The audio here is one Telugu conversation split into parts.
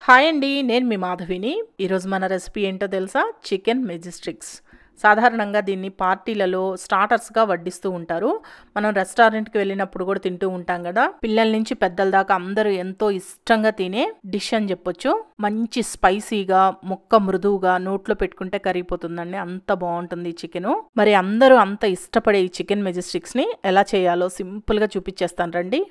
హాయ్ అండి. నేను మీ మాధవిని. ఈరోజు మన రెసిపీ ఏంటో తెలుసా? Chicken majestics. సాధారణంగా దీన్ని పార్టీలలో స్టార్టర్స్‌గా వడ్డిస్తూ ఉంటారు. మనం రెస్టారెంట్‌కి వెళ్ళినప్పుడు కూడా తింటూ ఉంటాం కదా! పిల్లల నుంచి పెద్దల దాకా అందరూ ఎంతో ఇష్టంగా తినే డిష్ అని చెప్పొచ్చు. మంచి స్పైసీగా, ముక్క మృదువుగా నోట్లో పెట్టుకుంటే కరిగిపోతుందండి. అంత బావుంటుంది ఈ చికెను. మరి అందరూ అంత ఇష్టపడే ఈ చికెన్ మెజెస్టిక్స్‌ని ఎలా చేయాలో సింపుల్‌గా చూపించేస్తాను రండి.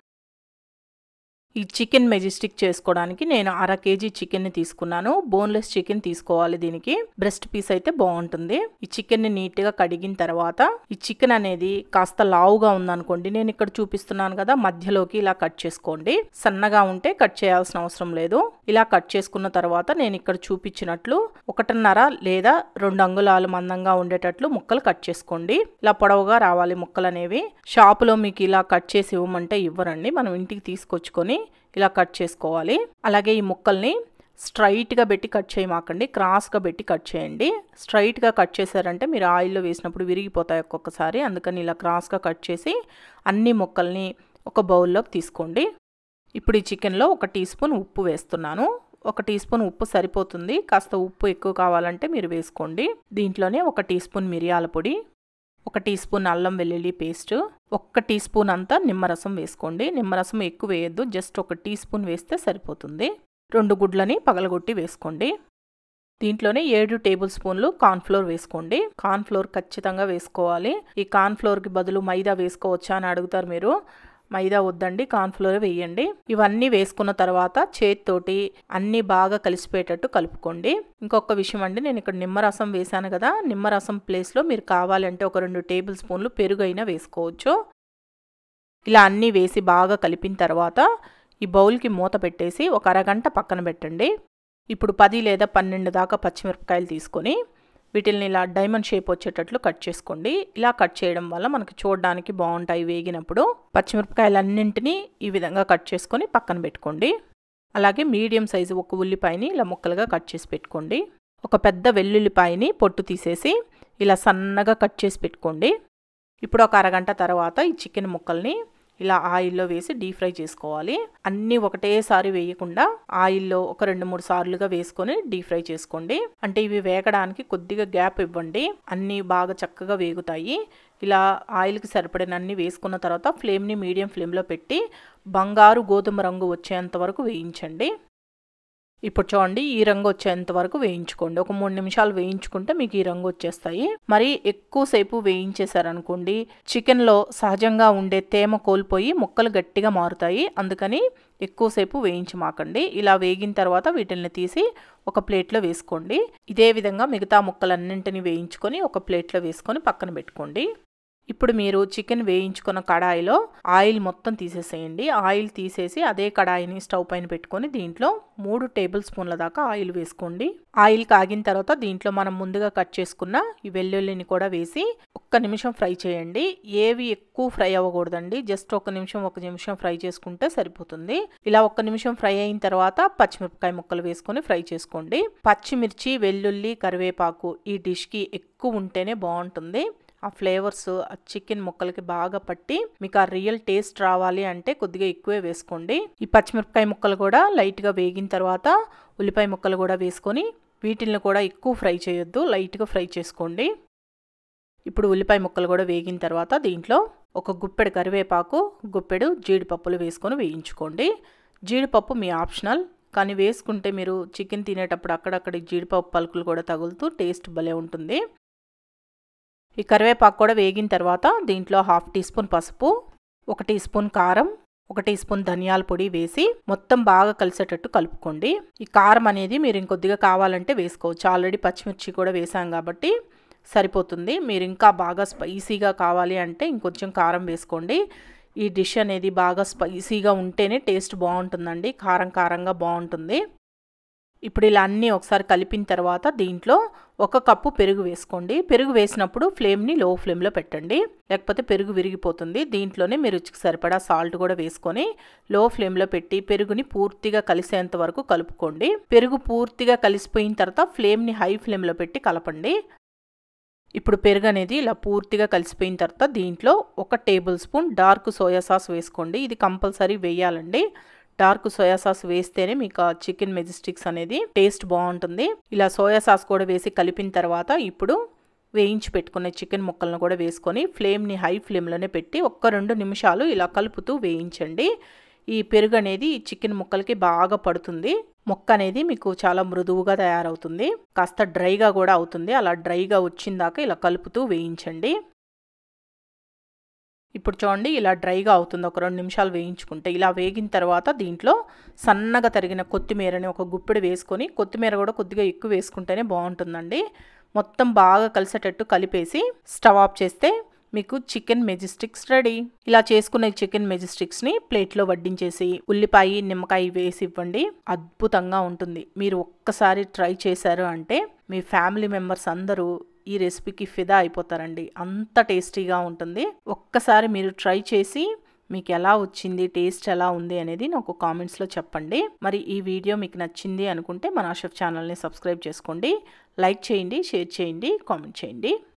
ఈ చికెన్ మెజెస్టిక్ చేసుకోవడానికి నేను 1/2 కేజీ చికెన్ని తీసుకున్నాను. బోన్లెస్ చికెన్ తీసుకోవాలి దీనికి. బ్రెస్ట్ పీస్ అయితే బాగుంటుంది. ఈ చికెన్ని నీట్గా కడిగిన తర్వాత ఈ చికెన్ అనేది కాస్త లావుగా ఉందనుకోండి, నేను ఇక్కడ చూపిస్తున్నాను కదా, మధ్యలోకి ఇలా కట్ చేసుకోండి. సన్నగా ఉంటే కట్ చేయాల్సిన అవసరం లేదు. ఇలా కట్ చేసుకున్న తర్వాత నేను ఇక్కడ చూపించినట్లు 1.5 లేదా 2 అంగుళాలు మందంగా ఉండేటట్లు ముక్కలు కట్ చేసుకోండి. ఇలా పొడవుగా రావాలి ముక్కలు అనేవి. షాపులో మీకు ఇలా కట్ చేసి ఇవ్వమంటే ఇవ్వరండి. మనం ఇంటికి తీసుకొచ్చుకొని ఇలా కట్ చేసుకోవాలి. అలాగే ఈ ముక్కల్ని స్ట్రైట్గా పెట్టి కట్ చేయమాకండి, క్రాస్గా పెట్టి కట్ చేయండి. స్ట్రైట్గా కట్ చేశారంటే మీరు ఆయిల్లో వేసినప్పుడు విరిగిపోతాయి ఒక్కొక్కసారి. అందుకని ఇలా క్రాస్గా కట్ చేసి అన్ని ముక్కల్ని ఒక బౌల్లోకి తీసుకోండి. ఇప్పుడు ఈ చికెన్లో 1 టీ స్పూన్ ఉప్పు వేస్తున్నాను. 1 టీ స్పూన్ ఉప్పు సరిపోతుంది. కాస్త ఉప్పు ఎక్కువ కావాలంటే మీరు వేసుకోండి. దీంట్లోనే 1 టీ స్పూన్ మిరియాల పొడి, 1 టీ స్పూన్ అల్లం వెల్లుల్లి పేస్ట్, 1 టీ స్పూన్ అంతా నిమ్మరసం వేసుకోండి. నిమ్మరసం ఎక్కువ వేయద్దు, జస్ట్ 1 టీ స్పూన్ వేస్తే సరిపోతుంది. 2 గుడ్లని పగలగొట్టి వేసుకోండి. దీంట్లోనే 7 టేబుల్ స్పూన్లు కార్న్ఫ్లోర్ వేసుకోండి. కార్న్ఫ్లోర్ ఖచ్చితంగా వేసుకోవాలి. ఈ కార్న్ఫ్లోర్కి బదులు మైదా వేసుకోవచ్చా అని అడుగుతారు మీరు. మైదా వద్దండి, కార్న్ఫ్లోర్ వేయండి. ఇవన్నీ వేసుకున్న తర్వాత చేతితోటి అన్నీ బాగా కలిసిపోయేటట్టు కలుపుకోండి. ఇంకొక విషయం అండి, నేను ఇక్కడ నిమ్మరసం వేసాను కదా, నిమ్మరసం ప్లేస్లో మీరు కావాలంటే 2 టేబుల్ స్పూన్లు పెరుగు అయినా వేసుకోవచ్చు. ఇలా అన్నీ వేసి బాగా కలిపిన తర్వాత ఈ బౌల్కి మూత పెట్టేసి ఒక అరగంట పక్కన పెట్టండి. ఇప్పుడు 10 లేదా 12 దాకా పచ్చిమిరపకాయలు తీసుకొని వీటిల్ని ఇలా డైమండ్ షేప్ వచ్చేటట్లు కట్ చేసుకోండి. ఇలా కట్ చేయడం వల్ల మనకి చూడడానికి బాగుంటాయి వేగినప్పుడు. పచ్చిమిరపకాయలన్నింటినీ ఈ విధంగా కట్ చేసుకొని పక్కన పెట్టుకోండి. అలాగే మీడియం సైజు ఒక ఉల్లిపాయని ఇలా ముక్కలుగా కట్ చేసి పెట్టుకోండి. ఒక పెద్ద వెల్లుల్లిపాయని పొట్టు తీసేసి ఇలా సన్నగా కట్ చేసి పెట్టుకోండి. ఇప్పుడు ఒక అరగంట తర్వాత ఈ చికెన్ ముక్కల్ని ఇలా ఆయిల్లో వేసి డీప్ ఫ్రై చేసుకోవాలి. అన్నీ ఒకటేసారి వేయకుండా ఆయిల్లో ఒక 2-3 సార్లుగా వేసుకొని డీప్ ఫ్రై చేసుకోండి. అంటే ఇవి వేగడానికి కొద్దిగా గ్యాప్ ఇవ్వండి. అన్నీ బాగా చక్కగా వేగుతాయి. ఇలా ఆయిల్కి సరిపడినన్ని వేసుకున్న తర్వాత ఫ్లేమ్ని మీడియం ఫ్లేమ్లో పెట్టి బంగారు గోధుమ రంగు వచ్చేంత వరకు వేయించండి. ఇప్పుడు చూడండి, ఈ రంగు వచ్చేంత వరకు వేయించుకోండి. ఒక 3 నిమిషాలు వేయించుకుంటే మీకు ఈ రంగు వచ్చేస్తాయి. మరి ఎక్కువసేపు వేయించేశారనుకోండి, చికెన్లో సహజంగా ఉండే తేమ కోల్పోయి ముక్కలు గట్టిగా మారుతాయి. అందుకని ఎక్కువసేపు వేయించమాకండి. ఇలా వేగిన తర్వాత వీటిని తీసి ఒక ప్లేట్లో వేసుకోండి. ఇదే విధంగా మిగతా ముక్కలన్నింటినీ వేయించుకొని ఒక ప్లేట్లో వేసుకొని పక్కన పెట్టుకోండి. ఇప్పుడు మీరు చికెన్ వేయించుకున్న కడాయిలో ఆయిల్ మొత్తం తీసేసేయండి. ఆయిల్ తీసేసి అదే కడాయిని స్టవ్ పైన పెట్టుకొని దీంట్లో 3 టేబుల్ స్పూన్ల దాకా ఆయిల్ వేసుకోండి. ఆయిల్ కాగిన తర్వాత దీంట్లో మనం ముందుగా కట్ చేసుకున్న ఈ వెల్లుల్లిని కూడా వేసి 1 నిమిషం ఫ్రై చేయండి. ఏవి ఎక్కువ ఫ్రై అవ్వకూడదండి, జస్ట్ 1 నిమిషం ఫ్రై చేసుకుంటే సరిపోతుంది. ఇలా 1 నిమిషం ఫ్రై అయిన తర్వాత పచ్చిమిరపకాయ ముక్కలు వేసుకొని ఫ్రై చేసుకోండి. పచ్చిమిర్చి, వెల్లుల్లి, కరివేపాకు ఈ డిష్కి ఎక్కువ ఉంటేనే బాగుంటుంది. ఆ ఫ్లేవర్స్ ఆ చికెన్ ముక్కలకి బాగా పట్టి మీకు ఆ రియల్ టేస్ట్ రావాలి అంటే కొద్దిగా ఎక్కువే వేసుకోండి. ఈ పచ్చిమిరపకాయ ముక్కలు కూడా లైట్గా వేగిన తర్వాత ఉల్లిపాయ ముక్కలు కూడా వేసుకొని వీటిని కూడా ఎక్కువ ఫ్రై చేయొద్దు, లైట్గా ఫ్రై చేసుకోండి. ఇప్పుడు ఉల్లిపాయ ముక్కలు కూడా వేగిన తర్వాత దీంట్లో ఒక గుప్పెడు కరివేపాకు, గుప్పెడు జీడిపప్పులు వేసుకొని వేయించుకోండి. జీడిపప్పు మీ ఆప్షనల్, కానీ వేసుకుంటే మీరు చికెన్ తినేటప్పుడు అక్కడక్కడ జీడిపప్పు పలుకులు కూడా తగులుతూ టేస్ట్ భలే ఉంటుంది. ఈ కరివేపాకు కూడా వేగిన తర్వాత దీంట్లో 1/2 టీ స్పూన్ పసుపు, 1 టీ స్పూన్ కారం, 1 టీ స్పూన్ ధనియాల పొడి వేసి మొత్తం బాగా కలిసేటట్టు కలుపుకోండి. ఈ కారం అనేది మీరు ఇంకొద్దిగా కావాలంటే వేసుకోవచ్చు. ఆల్రెడీ పచ్చిమిర్చి కూడా వేసాం కాబట్టి సరిపోతుంది. మీరు ఇంకా బాగా స్పైసీగా కావాలి అంటే ఇంకొంచెం కారం వేసుకోండి. ఈ డిష్ అనేది బాగా స్పైసీగా ఉంటేనే టేస్ట్ బాగుంటుందండి, కారం కారంగా బాగుంటుంది. ఇప్పుడు ఇలా అన్నీ ఒకసారి కలిపిన తర్వాత దీంట్లో 1 కప్పు పెరుగు వేసుకోండి. పెరుగు వేసినప్పుడు ఫ్లేమ్ని లో ఫ్లేమ్లో పెట్టండి, లేకపోతే పెరుగు విరిగిపోతుంది. దీంట్లోనే మీరు రుచికి సరిపడా సాల్ట్ కూడా వేసుకొని లో ఫ్లేమ్లో పెట్టి పెరుగుని పూర్తిగా కలిసేంత వరకు కలుపుకోండి. పెరుగు పూర్తిగా కలిసిపోయిన తర్వాత ఫ్లేమ్ని హై ఫ్లేమ్లో పెట్టి కలపండి. ఇప్పుడు పెరుగు అనేది ఇలా పూర్తిగా కలిసిపోయిన తర్వాత దీంట్లో 1 table spoon dark soya sauce వేసుకోండి. ఇది కంపల్సరీ వేయాలండి. డార్క్ సోయా సాస్ వేస్తేనే మీకు ఆ చికెన్ మెజెస్టిక్స్ అనేది టేస్ట్ బాగుంటుంది. ఇలా సోయా సాస్ కూడా వేసి కలిపిన తర్వాత ఇప్పుడు వేయించి పెట్టుకున్న చికెన్ ముక్కలను కూడా వేసుకొని ఫ్లేమ్ని హై ఫ్లేమ్లోనే పెట్టి 1-2 నిమిషాలు ఇలా కలుపుతూ వేయించండి. ఈ పెరుగు అనేది ఈ చికెన్ ముక్కలకి బాగా పడుతుంది. ముక్క అనేది మీకు చాలా మృదువుగా తయారవుతుంది, కాస్త డ్రైగా కూడా అవుతుంది. అలా డ్రైగా వచ్చిందాక ఇలా కలుపుతూ వేయించండి. ఇప్పుడు చూడండి ఇలా డ్రైగా అవుతుంది. 1-2 నిమిషాలు వేయించుకుంటే ఇలా వేగిన తర్వాత దీంట్లో సన్నగా తరిగిన కొత్తిమీరని ఒక గుప్పెడు వేసుకొని, కొత్తిమీర కూడా కొద్దిగా ఎక్కువ వేసుకుంటేనే బాగుంటుందండి. మొత్తం బాగా కలిసేటట్టు కలిపేసి స్టవ్ ఆఫ్ చేస్తే మీకు చికెన్ మెజెస్టిక్స్ రెడీ. ఇలా చేసుకున్న చికెన్ మెజెస్టిక్స్ని ప్లేట్లో వడ్డించేసి ఉల్లిపాయ నిమ్మకాయ వేసి ఇవ్వండి. అద్భుతంగా ఉంటుంది. మీరు ఒక్కసారి ట్రై చేశారు అంటే మీ ఫ్యామిలీ మెంబర్స్ అందరూ ఈ రెసిపీకి ఫిదా అయిపోతారండి. అంత టేస్టీగా ఉంటుంది. ఒక్కసారి మీరు ట్రై చేసి మీకు ఎలా వచ్చింది, టేస్ట్ ఎలా ఉంది అనేది నాకు కామెంట్స్లో చెప్పండి. మరి ఈ వీడియో మీకు నచ్చింది అనుకుంటే మన షెఫ్ ఛానల్ని సబ్స్క్రైబ్ చేసుకోండి, లైక్ చేయండి, షేర్ చేయండి, కామెంట్ చేయండి.